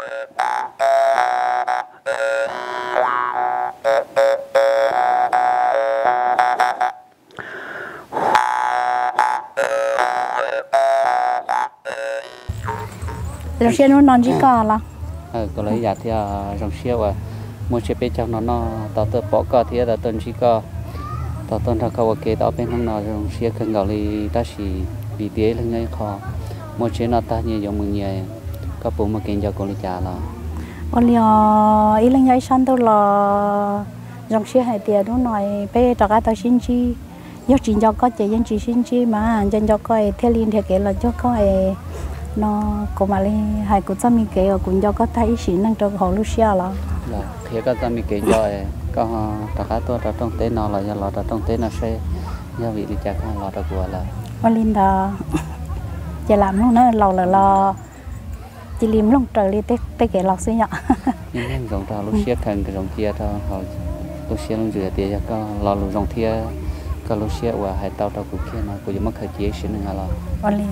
Rồi xe nó non chỉ có là có lấy giá thì rong xe và mua xe bên trong nó tao tự bỏ có thì tao tuần chỉ có tao tuần thằng câu kê tao bên thằng nào rong xe cần gọi đi ta chỉ bị té lên ngay khó mua xe nó ta nhiều giống mình nhiều có bố mà kinh cho con đi trả là còn liệu ý lên ngay sân tôi là rong xe hay tiền nó nói bé cho cái tao xin chi do chỉ cho có chị dân chỉ xin chi mà dân cho coi theo liên theo cái là cho coi nó có mà lên hai cụ cho mình kể cũng cho có thấy xin năng trong hồ Lucia là thế có cho mình kể cho có tất tôi trong tế nó là do trong tế nó sẽ do vị đi chặt lo đó của là con linh đó chỉ làm lúc nữa lâu là lo chỉ liếm lúc trời đi tết kể lọc xí nhở nhưng dòng tàu Lucia cần cái dòng kia thôi họ Lucia luôn rửa tiền cho lo luôn dòng kia có Lucia và hai tàu của kia nó cũng mất thời gian xin nữa là con linh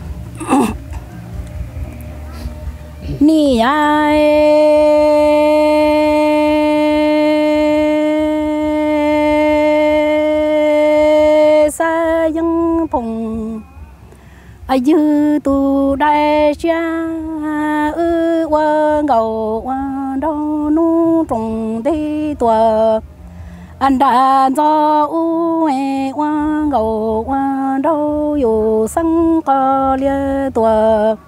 nì ai sa dân phùng ai dư tu đại cha qua ngầu qua đâu nu trồng đi tua anh đã cho u qua ngầu qua đâu yêu sang có lia tua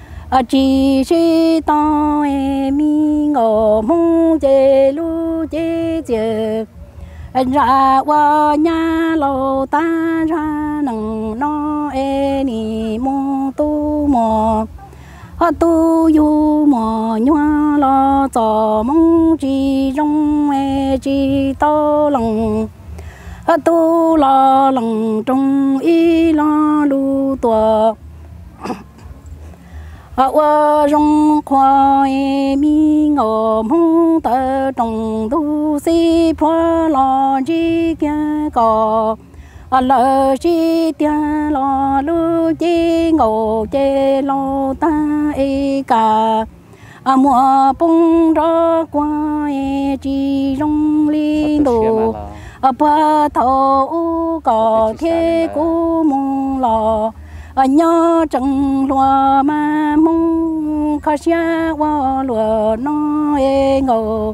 chỉ tao mi ngô mông chế lu chế chế anh ra qua nhà lâu ta ra nằng nó ni mô tu mò tu yu mò nhua lo cho mông chỉ trong chỉ tao lòng tu lo lòng trong y lo lu tua qua rong khoa mi ngô mông tơ trồng tu si phô lo chi kia cò lỡ chi tia lo lu chi ngô chê lo ta cả mùa bông ra qua chi rong li đồ ba thâu có thế cú mông lo nhớ chẳng loa mà mông khá xa qua lúa nó ngô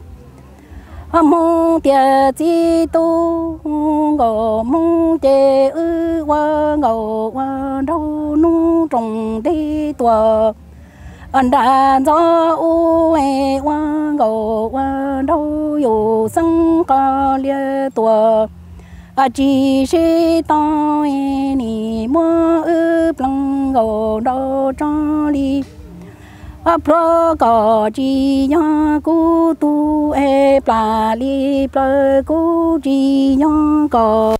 mông tia chi tu ngô mông chê qua ngô qua đâu nu trồng đi tua anh đã cho u qua ngô qua đâu yêu sang ca lia tua chỉ sẽ tao ni mua plong gò đô cho đi pro có chỉ nhá cú tu pla li pro cú chỉ nhá có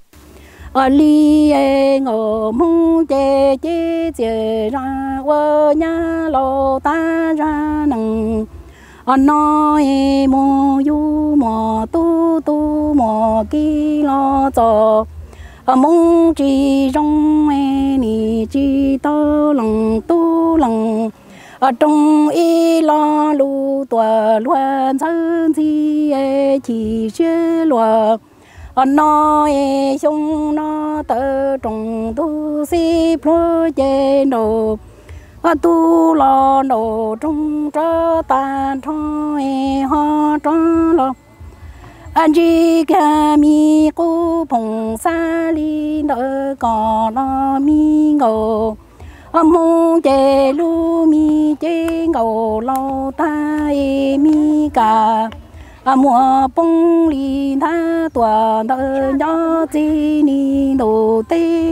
li ngô mông chê chê chê ra qua nhà lô ta ra nằng nói mô yu mô tu mô ki lo cho mong chỉ trong ni chỉ tao lòng tu lòng trong y lo lu tua luan chân chi chỉ chưa lúa nói xong nó tơ trong tu si pro chê đồ tu lo nổ trong trơ tan thôi ho trơ lo anh chỉ cả mi cô phong sa li nợ có lo mi ngô mong chê lu mi chê ngô lo ta mi cả mùa bông li tha tua nợ nhỏ chi ni đồ tê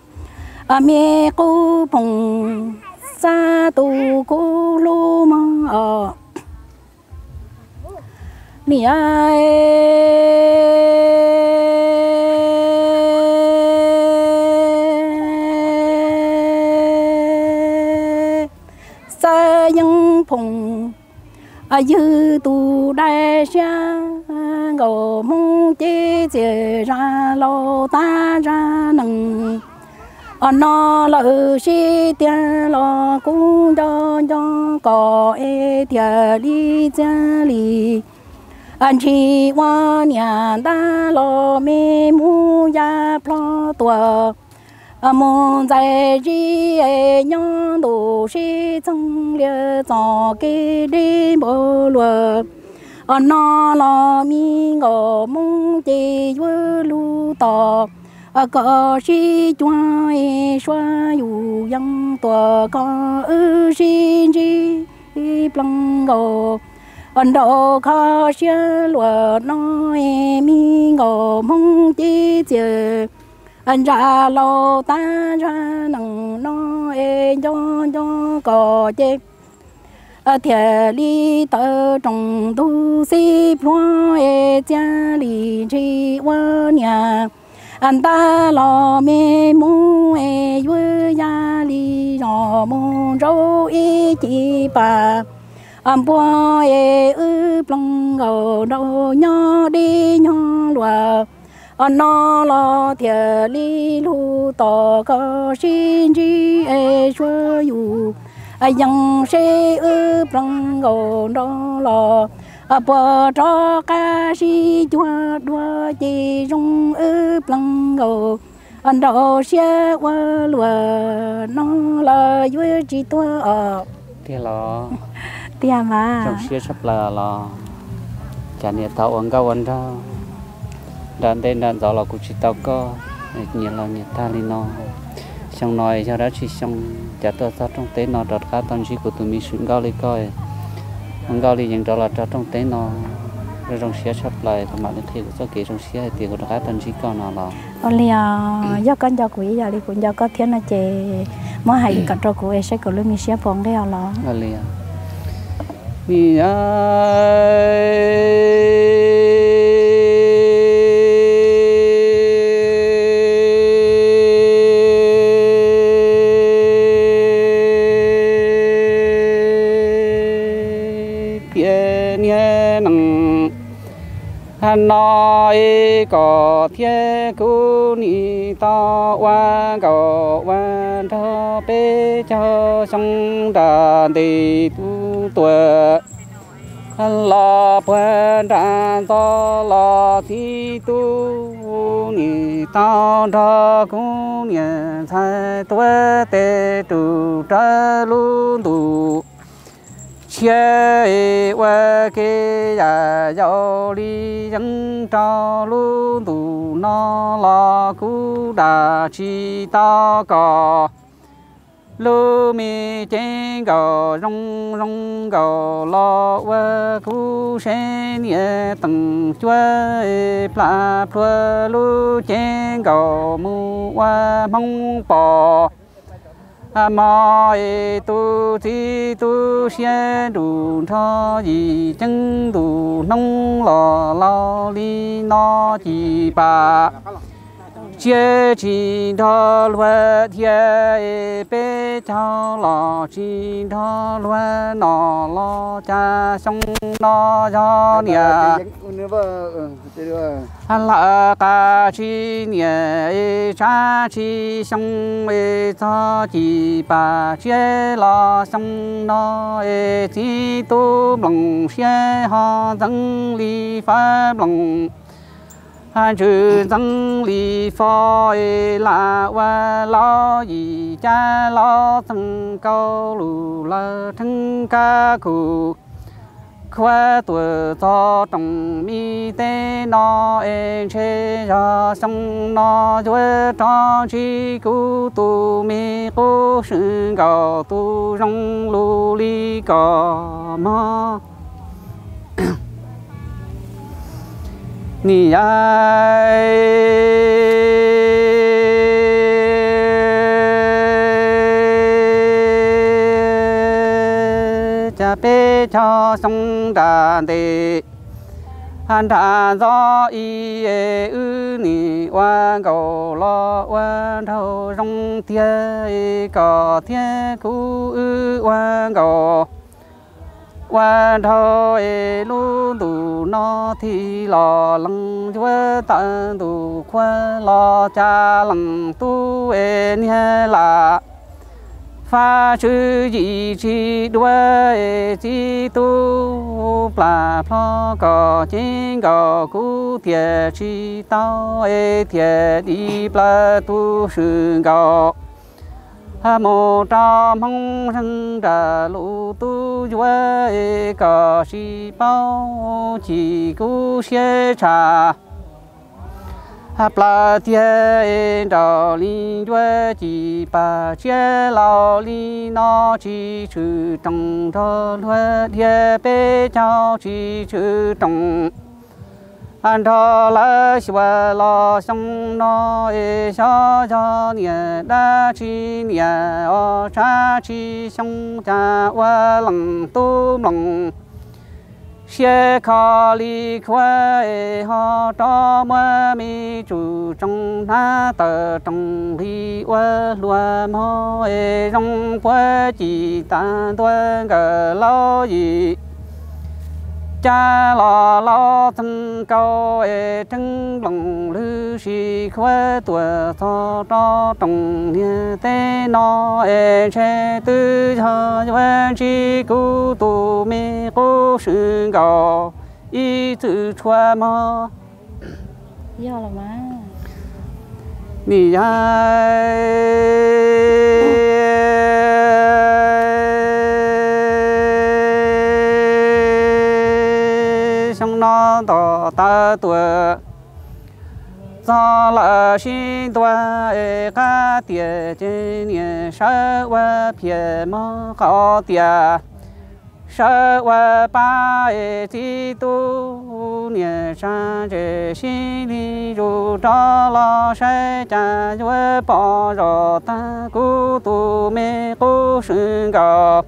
mẹ cô phong sa tu cô lu ma nì ai sa những phùng dư tu đại xa ngô mông chế chế ra lô ta ra nằng nó lỡ xí tiền lo cũng cho có e tiền đi cha đi anh chỉ qua nhà ta lo mê mu ya plo tua mong在日哎娘都是真了早给的不落那拉米我梦的有路到có sĩ choa xoa yu yang tua có sinh chi plong go anh đâu khó xia lúa nói mi ngô mong chi chờ anh ra lâu ta ra nằng nói cho có chết thiệt lý tơ trong tu sĩ ploa cha lý chi qua nhà anh ta lo mê mu vui ya li lo mu râu chi pa anh bua plong gầu đâu nhỏ đi nhỏ lúa anh nó lo thiệt li lu to có xin chi xua yu anhยังsẽ plong gầu đâu lo bờ cho cá sĩ chua đua chỉ rong plong gầu anh đâu sẽ qua lúa nó là vui chỉ tua thì lo tiền mà trong xe sắp là chả nhẹ tàu ăn cao ăn ra đàn tên đàn gió là cũng chỉ tàu có nhiều là nhiều ta lên nó xong nói cho đó chỉ xong chả tôi sao trong tế nó đợt cá toàn chỉ của tụi mình xuống cao lên coi ăn cao lên những đó là trong tế nó rồi trong xe sắp lại còn mà lên thì có kỹ trong xe thì của cá toàn chỉ còn nó là only do con cho quý giờ đi cũng do có thiên là chế mà hay cả cho cô sẽ có lương mi xe phong cái lo only mi nói có thiên cú ni to qua cầu qua cho bé cho sông đàn đi tu tuổi lo quen đàn to lo thi tu ni to cho cú niên thay tuổi tê tu trả luôn tu chia qua cái nhà giàu đi dân cho luôn tụ nó lo cú đà chi to cò lu mi trên gò rong rong gò lo qua cú sen nhẹ tầng chúa pla pla lu trên gò mu qua mong bò mọi tu thi tu xe đủ cho gì chân đủ nông lò lo li nó chỉ bà chia chỉ cho loa thiê bê cho lò chỉ cho loa nó lo cha sông nó cho nhà là cả chi nhà cha chi sông cho chỉ bà chia lo sông nó chỉ tu bằng xe họ dâng li phá bằng chữ dân lý phò là và lo gì cha lo thân cao lù là thân ca cụ khoa tuổi cho trong mi tê nó chê cho sông nó chúa cho chi cụ tu mi cô sự cầu tu rong lù li cò mò ni ai cha bê cho sông đàn tê han đàn gió y ư ni oan cầu lo oan thâu rong thiên cò thiên cú ư oan cầu quan thọ lu tu nó thì lo lăng chúa tận tu khoa lo cha lăng tu nhé là pha chữ gì chi đua chi tu pla plo có chính có cú thiệt chi tao thiệt đi pla tu sư có một trăm hông sinh trả lũ tu chúa có si bao chỉ cú xe trả pla thiên đạo linh chúa chỉ ba chia lao linh nó chỉ chữ trong đó chúa thiên bế cháu chỉ chữ trong anh thọ là xua lo sông nó cho nhẹ đa chi nhẹ ở cha chi sông cha qua lòng tu lòng xe khó lý khoa họ cho mơ mi chủ trong na tờ trong hi qua lúa mò trong qua chỉ ta tuân cờ lo gì cha lo thân cao trưng lòng lư sĩ khoa tuổi thọ cho trong nhà tế nó che tư cho quan chi cứu tu mi cố sự gò ý tự choa mò do là má mi nó tỏ ta tuổi do là xin tuổi cá tiền trên nhà sáu qua phía mò khó tiền sáu qua ba chỉ tu nhà sang chế xin đi rồi cho lo sẽ trả cho bỏ rồi ta cứu tu mê cứu sinh gò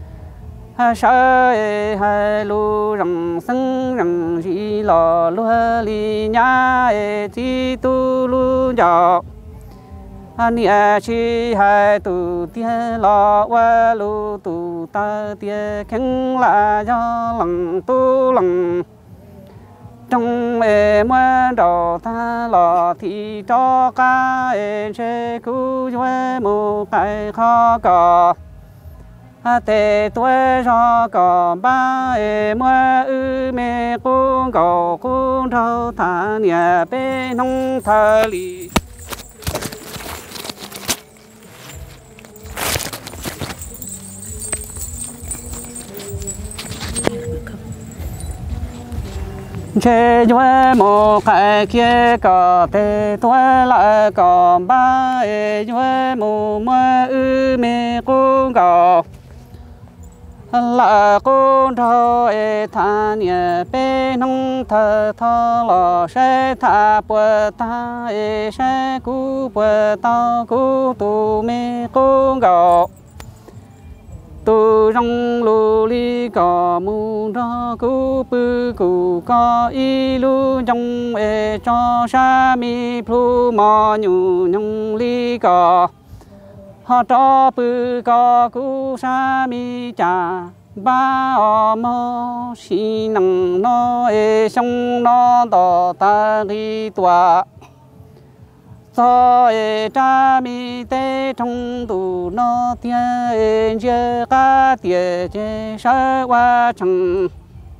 sai hai lu răng sưng răng chỉ lo lúa li nhá chỉ tu lu gió anh chỉ hai tu tia lo qua lu tu ta tia khen là do lòng tu lòng trong mua đồ ta lo thì cho cá sẽ cứu cho một cái khó có tê tuổi cho có ba mua mẹ cũng có cũng trâu thả nhà bên nông thả lì chế cho một cái kia có tê tuổi lại có ba cho một mua mẹ cũng có là con thọ thà nhà bên nông thờ thọ lò sẽ thà bờ ta sẽ cú bờ tao cú tu mê con gạo tu rong lu li cò mu đó cú bự cú có y lu trong cho sa mi plu mò nhu nhung li cò họ cho bự có cú sa mi cha ba mò xi nằng nó sông nó đỏ ta đi tòa cho cha mi tê trong tù nó tiền chia cá tiền chia sa qua chẳng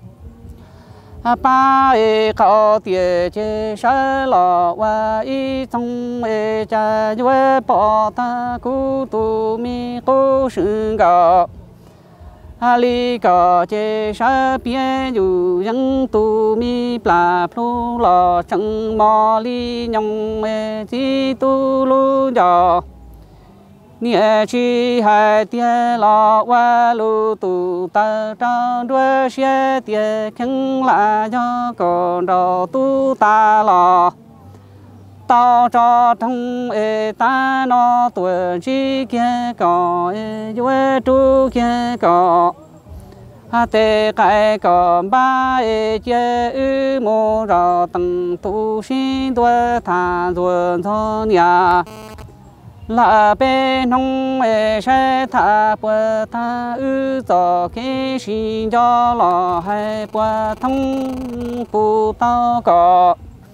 ba có tiền chế sa lò qua y trong cha vui bỏ ta cú tu mi cố sự gạo ali có chế sa bia dù dân tu mi pla plu lò chẳng mò li nhông chi tu lu giò nhẹ chi hai tia lò qua lu tu ta trong đuôi xe tia khen là do còn đầu tu ta lò tao cho trong ta nó tuổi chi kia có vui tu kia có tê cái có ba chế mô rò tầng tu sinh tuổi thà ruộng cho nhà là bên nông sẽ thả bờ thả ư gió cái xin cho lò hay bờ thông bù tao có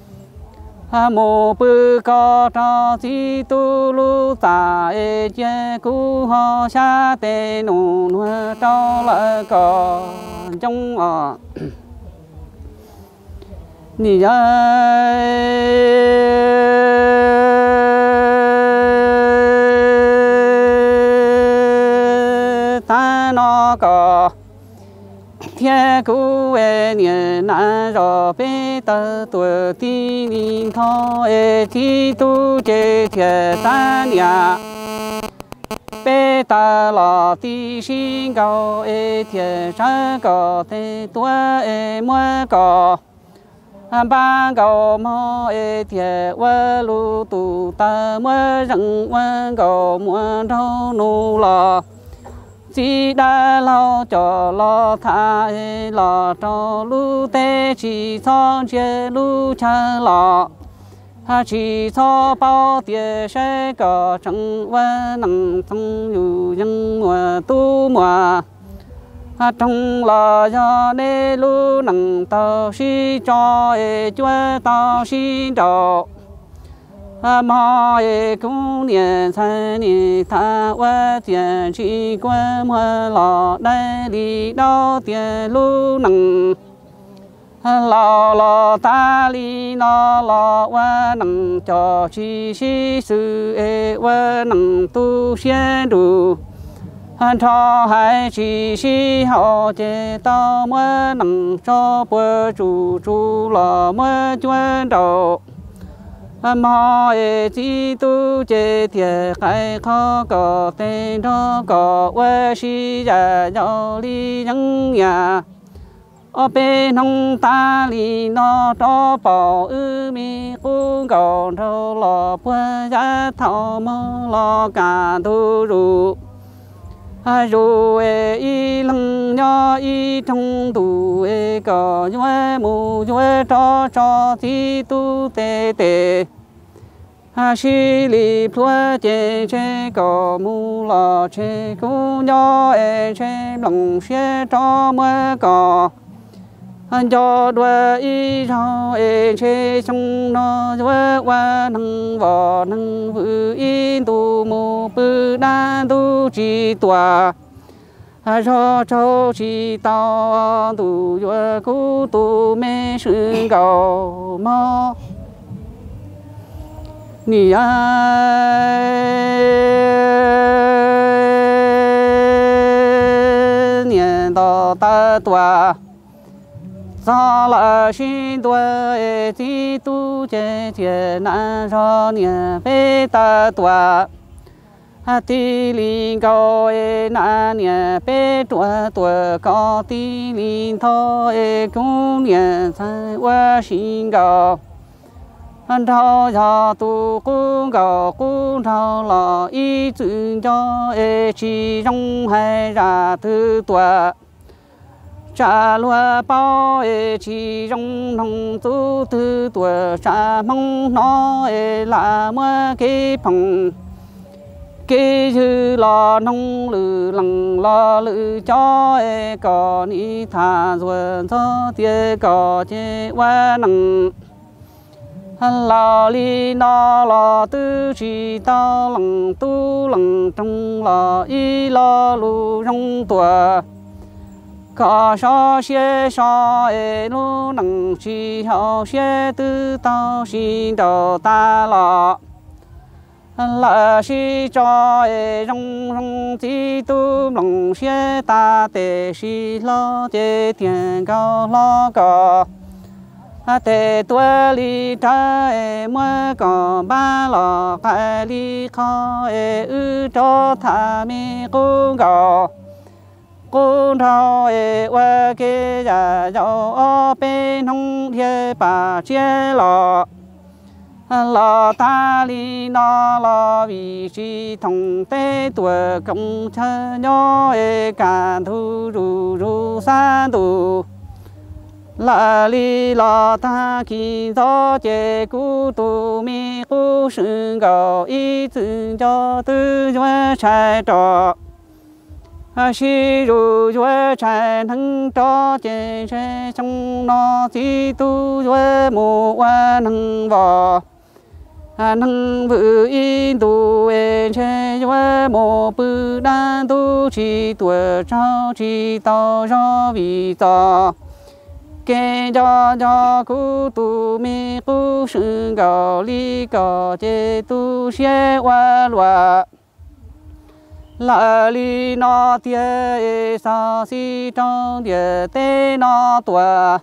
mồ bự có cho chỉ tu lu ta chế cú họ xa tê nụ nuôi cho lại có trong nì ta nó có thiên cú về niên na rồi bé tơ tuổi ti linh thọ ti tu chế thiên ta nhà bé ta là ti sinh cao thiên sa có thế tuổi mua có ba cầu mò thiên vợ lu tu ta mua răng vợ cầu mua đâu nu lo chỉ đã lo cho lo tha lo cho lu tê chỉ son chế lu cha lo chỉ cho bao tiền sẽ có chẳng vợ nặng trong dù dân mùa tu mùa trong lo cho nên lu nặng tao si cho chúa tao si cho mà cũng niệm thanh niệm tha qua tiền chỉ qua mua lọ đây đi đâu tiền lu nặng lọ ta li nó lọ qua nặng cho chỉ si sự qua nặng tu siêng đủ cho hai chỉ si họ chế tao mới nặng cho bữa chủ lọ mới chuyên đầu mà chỉ tu chế thiệt cái khó có tên đó có quê si già giàu li nhân nhà ở bên nông ta li nó cho bảo ư mi cũng còn đâu lo quê giá thảo mơ lo cả tu ru rồi y lăng nhỏ y trong tù có nhớ mù nhớ cho thì tu tê tê xí lì plua chế chế có mù lò chế cú nhỏ chế lòng xe cho mơ có cho đuôi y cho chế trong nó nhớ qua nâng vò nâng vự y tu mù bự đa tu chỉ tòa cho chỉ tao tu nhớ cú tu mê sự cầu mò nì niệm đó ta tòa do là xin tuổi chỉ tu chế thiên an cho niệm bê ta tòa ti linh cao na niệm bê tuổi có ti linh thọ cũng niệm sai qua xin cao thao cho tu cũng cầu cũng thao là ý chữ cho chỉ trong hai ra thứ tuổi trả lúa bao chỉ trong nông tu thứ tuổi trả mong nó là mua cái phòng cái chữ là nông lử lằng lo lử cho có ní thà rồi cho tiền có chế qua nằng lò li nó lò tư chỉ tao lằng tu lằng trong lò y lò lu trong tuổi có so xe so lu nằng chỉ hậu xe tư tao xin đầu ta lò là si cho trong trong chỉ tu lằng xe ta để si lo để tiền cao lo có tê tuổi li trái mới có ba lò cái li khó ư cho thà mi cũng có cũng thao qua cái nhà giàu ở bên nông thiên bà chia lò ta li nó lò vì chỉ thông tê tuổi công chơi nhỏ cả thu ru ru san tu la li la ta ki do che ku tu mi ku shen gao yi zhen jiao de yue chai zhao xi ru yue chai neng zhao jian shui xiong na ji tu yue mu wan neng wa neng vu yin du wen che yue mo bu dan du chi tu zhao chi dao zhao vi zhao kê cho cu tu mi cu sừng gạo li gạo chế tu xe qua loa la li na tia sa si trong địa tê na tua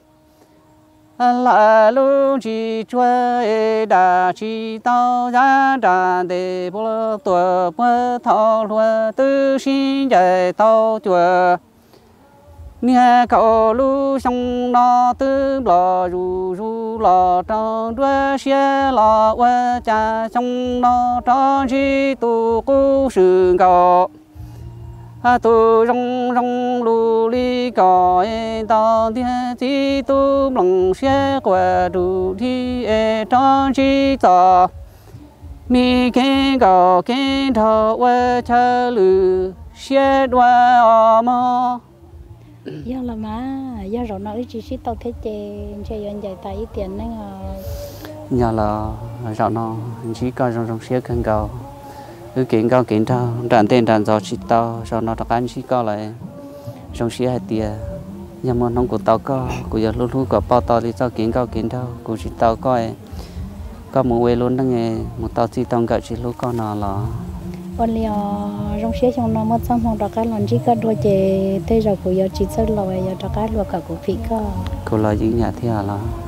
la lu chi chua đa chi tao ra đàn để bố tua bố thọ lúa tư xin dạy tao chùa nghe cậu lu sông nó tư lò ru ru lò trong đuôi xe lò qua cha sông nó trong chi tu cu sừng cậu tu rong rong lu li cò tao thiên chi tu lòng xe qua đủ thi trong chi tao mi khen cậu khen thọ qua cha lư xe đua mò giờ là má giờ rồi nó chỉ xí tao thế chơi anh dạy tay tiền đấy à nhà là rồi nó chỉ có trong xe khăn cầu cứ kiện cao kiện thao đàn tên đàn giò chỉ tao rồi nó đặc anh chỉ có lại trong xe hai tia nhưng mà nông của tao của giờ lúc lúc có bao tao thì tao kiện cao kiện thao của chỉ tao có một quê luôn đó nghe một tao chỉ tao cả chỉ lúc con nào là còn liệu trong xe trong nó mất xong không đặc cái lần chỉ có đôi chế thế rồi của giờ chỉ sợ rồi giờ đặc cái luôn cả của phí cơ cô là gì nhà thế là